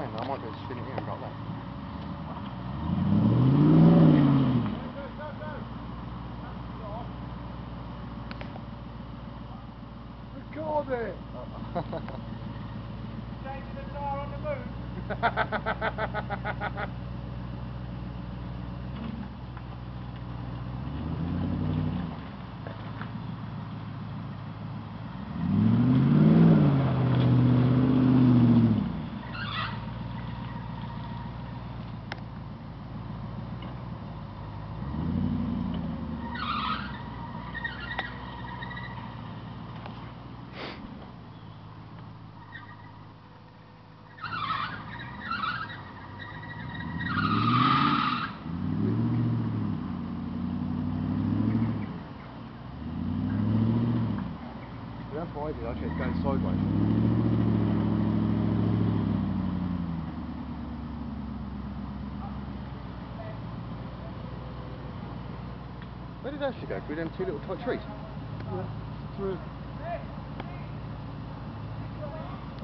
saying, I might go spin it here and go back. Record it! Changing the tyre on the move. That's what I did, actually it's going sideways. Where did that actually go? Through them two little trees? Yeah, through.